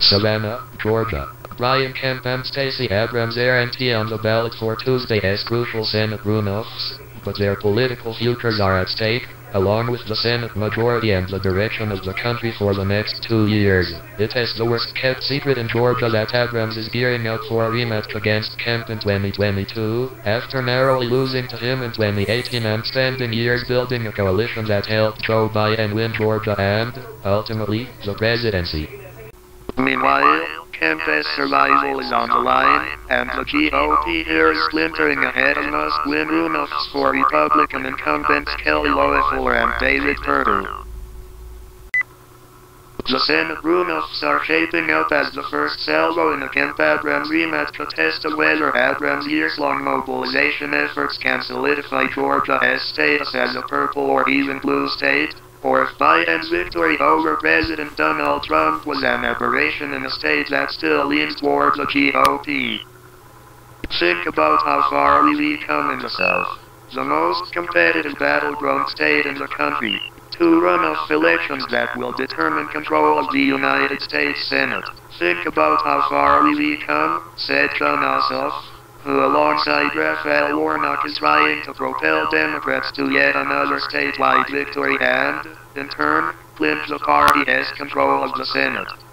Savannah, Georgia. Brian Kemp and Stacey Abrams aren't on the ballot for Tuesday's crucial Senate runoffs, but their political futures are at stake, along with the Senate majority and the direction of the country for the next 2 years. It is the worst kept secret in Georgia that Abrams is gearing up for a rematch against Kemp in 2022, after narrowly losing to him in 2018 and spending years building a coalition that helped Joe Biden win Georgia and, ultimately, the presidency. Meanwhile, Kemp's survival is on the line, and the GOP here is splintering ahead of must-win runoffs for Republican incumbents Kelly Loeffler and David Perdue. The Senate runoffs are shaping up as the first salvo in a Kemp-Abrams rematch to test whether Abrams' years-long mobilization efforts can solidify Georgia's status as a purple or even blue state, or if Biden's victory over President Donald Trump was an aberration in a state that still leans toward the GOP. Think about how far we've come in the South, the most competitive battleground state in the country. 2 runoff elections that will determine control of the United States Senate. Think about how far we've come, said Jon Ossoff, who alongside Raphael Warnock is trying to propel Democrats to yet another statewide victory and, in turn, clinch the party's control of the Senate.